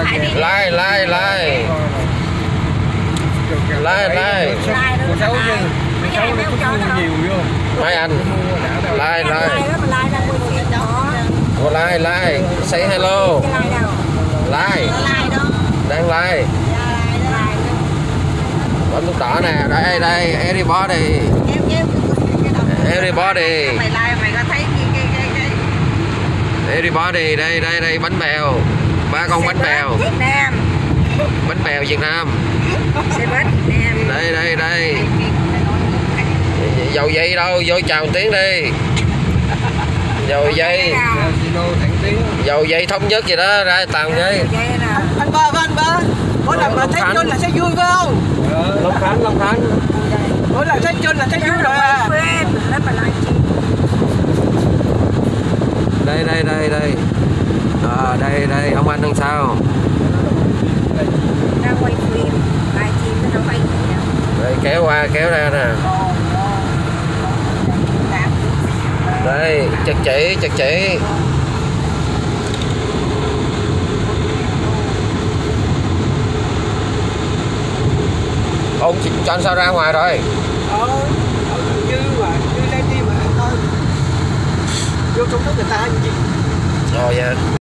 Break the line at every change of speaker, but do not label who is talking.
Like. Mấy anh. Like. Say hello. Like. Đang like. Bấm nút đỏ nè. Đây. Everybody.
Mày có thấy cái
Everybody. Đây bánh bèo. 3 con bánh bèo.
Việt Nam.
Bánh bèo Việt Nam. Đây. Dầu dây đâu, vô chào một tiếng đi. Dầu dây thống nhất gì đó, ra tàu dây.
Anh ba. Mỗi lần mà thấy Chun là sẽ vui phải không?
Long Khánh.
Mỗi lần thấy Chun là thấy vui rồi à.
Đây, ông anh đằng sau.
Đang quay phim, live stream nó quay.
Đây, kéo ra nè. Đây, chặt chỉ. Ông cho anh sao ra ngoài rồi?
Như lên đi mà thôi. Vô trong nước người ta gì?
Rồi vậy.